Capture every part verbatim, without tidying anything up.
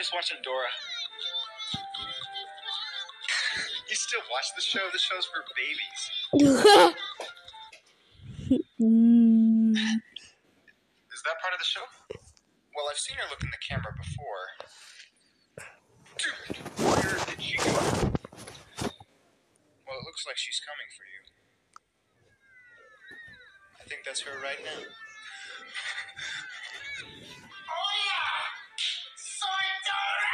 just watching Dora. You still watch the show? The show's for babies. Is that part of the show? Well, I've seen her look in the camera before. Dude, where did she go? Well, it looks like she's coming for you. I think that's her right now. Oh yeah! Soy Dora!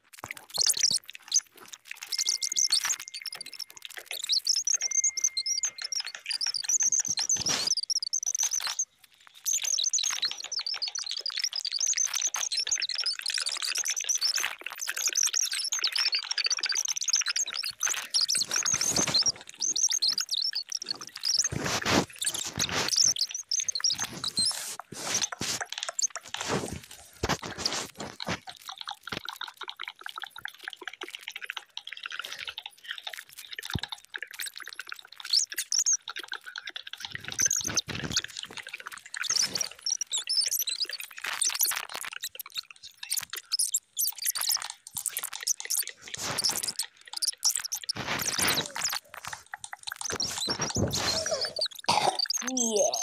Yeah.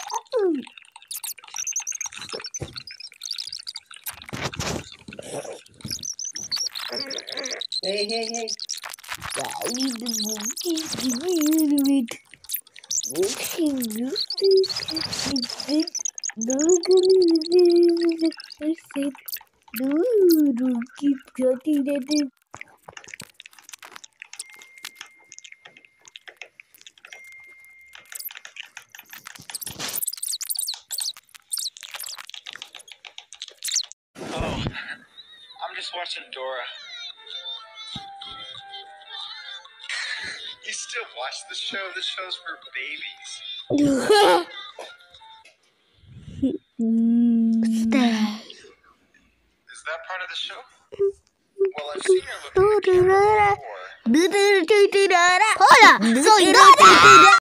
Hey, hey, hey. I need the monkeys to be in it. Making justice. I said, no, I said, no, don't keep cutting at it. Oh, I'm just watching Dora. You still watch the show? The show's for babies. Stay. Is that part of the show? Well, I've seen her look in the camera before. Hola, soy Dora.